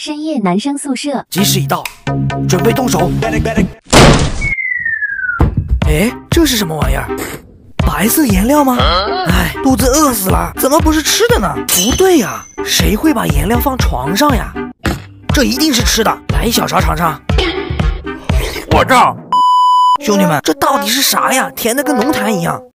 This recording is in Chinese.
深夜男生宿舍， 吉时已到，准备动手。哎，这是什么玩意儿？白色颜料吗？哎，肚子饿死了，怎么不是吃的呢？不对呀，谁会把颜料放床上呀？这一定是吃的，来一小勺尝尝。我操！兄弟们，这到底是啥呀？甜的跟龙潭一样。